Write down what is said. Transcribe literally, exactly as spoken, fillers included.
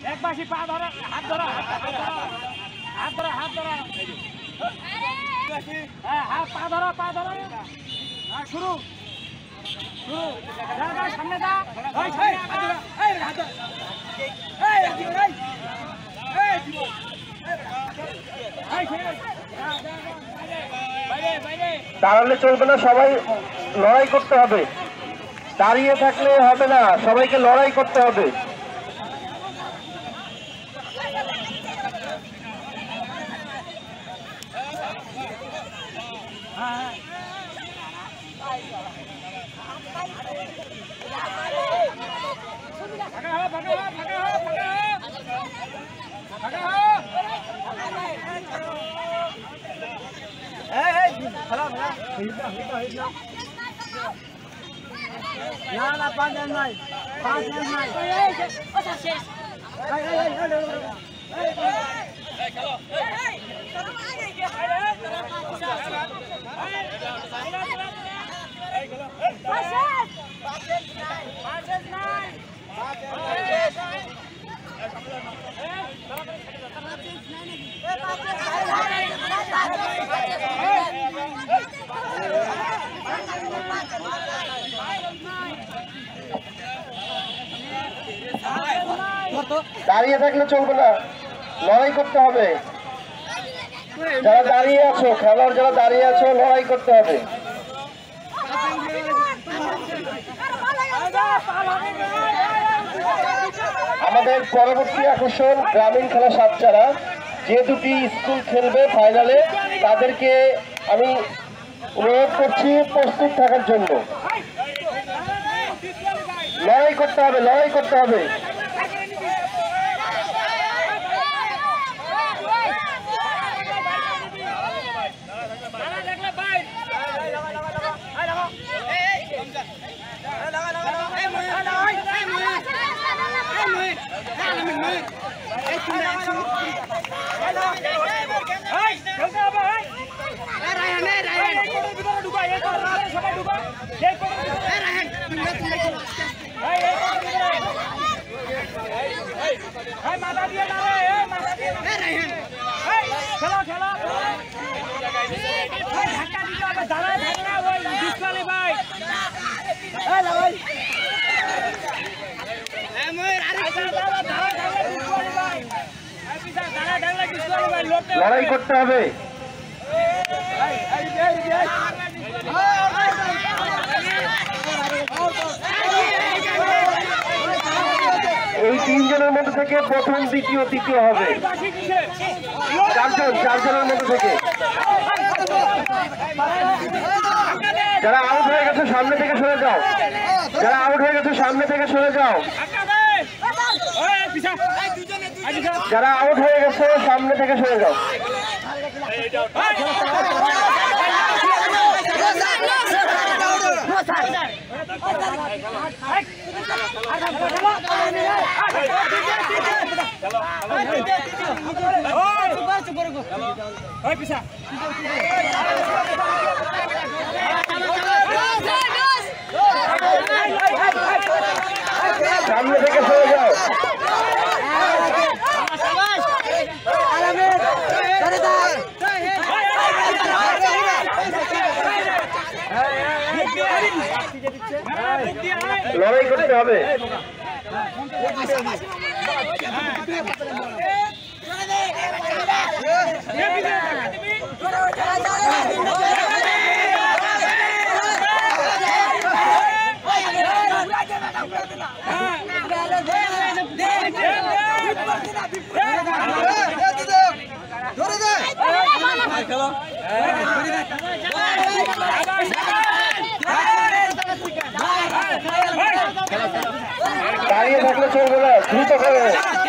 এক পাশে পা ধরো, হাত ধরো, হাত ধরো, হাত ধরো, হ্যাঁ, হাত পা ধরো, পা ধরো, হ্যাঁ, শুরু শুরু যা যা সামনে যা, ওই সামনে যা, এই হাত ধর, এই এই এই দাঁড়ালে চলবে না, সবাই লড়াই করতে হবে। দাঁড়িয়ে থাকলে হবে না, সবাইকে লড়াই করতে হবে। না না পাঁচ জন নাই, পাঁচ জন নাই, দাঁড়িয়ে থাকলে চলবে না, লড়াই করতে হবে। যারা দাঁড়িয়ে আছো, খেলোয়াড় যারা দাঁড়িয়ে আছো, লড়াই করতে হবে। আমাদের পরবর্তী আকর্ষণ গ্রামীণ খেলা সাতচারা। যে দুটি স্কুল খেলবে ফাইনালে তাদেরকে আমি অনুরোধ করছি প্রস্তুত থাকার জন্য। লড়াই করতে হবে, লড়াই করতে হবে। লড়াই করতে হবে। এই তিনজনের মধ্যে থেকে প্রথম, দ্বিতীয়, তৃতীয় হবে। চারজন, চারজনের মধ্যে থেকে। যারা আউট হয়ে গেছে সামনে থেকে সরে যাও। যারা আউট হয়ে গেছে সামনে থেকে সরে যাও। যারা আউট হয়ে গেছে সামনে থেকে সরে যাও। সামনে থেকে সরে যাও। লড়াই করতে হবে। দাঁড়িয়ে থাকলে চলবে না, দ্রুত করে।